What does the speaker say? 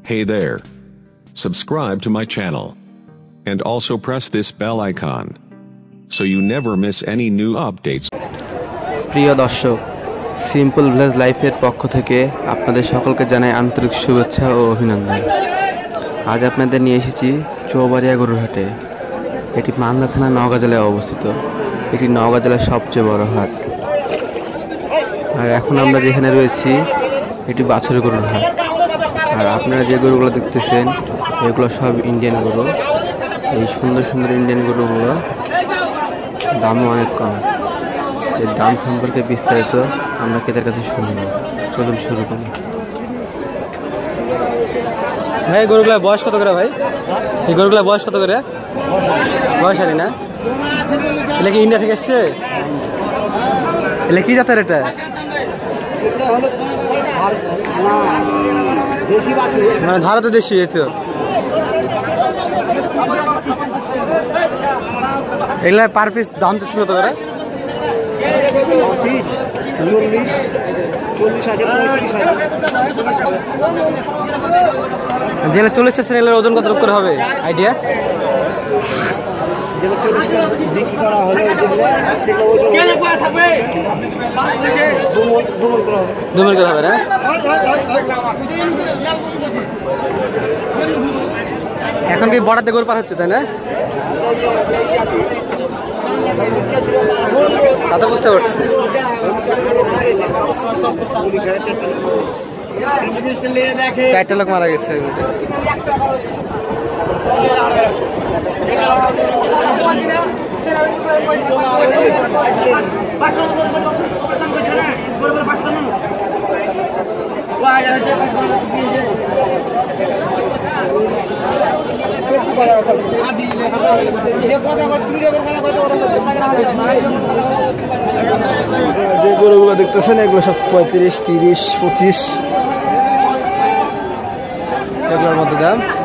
Hey there. Subscribe to my channel. And also press this bell icon. So you never miss any new updates. প্রিয় দর্শক, simple village লাইফের পক্ষ থেকে আপনাদের সকলকে জানাই আন্তরিক শুভেচ্ছা ও অভিনন্দন। আজ আপনাদের নিয়ে এসেছি চৌবাড়িয়া গরুর হাটে। এটি মালদা থানা নওগাঁ জেলায় অবস্থিত। এটি নওগাঁ জেলার সবচেয়ে বড় হাট। আর এখন আমরা যেখানে রয়েছি এটি বাছুর গরুর হাট। আর আপনারা যে গরুগুলো দেখতেছেন এগুলো সব ইন্ডিয়ান গরু। এই সুন্দর সুন্দর ইন্ডিয়ান গরুগুলো দামও অনেক কম। এর দাম সম্পর্কে বিস্তারিত আমরা ক্রেতার কাছে শুনব। চলুন শুরু করি। ভাই গরুগুলার বয়স কত করে ভাই? এই গরুগুলার বয়স কত করে? বয়স আছে না? এলে কি ইন্ডিয়া থেকে এসছে? এলে কি জাতের এটা? মানে ভারতে দেশি এই তো। এগুলা পার পিস দাম তো কত করে? যেগুলো 40 এগুলোর ওজন কত করে হবে আইডিয়া? দুমন করে হবে না? এখন কি বর্ডার দিয়ে গরু পার হচ্ছে তাই না? তা তো বুঝতে পারছি। চারটা লোক মারা গেছে। যে গরুগুলো দেখতেছেন এগুলো সব 35, 30, 25 এগুলোর মধ্যে দাম।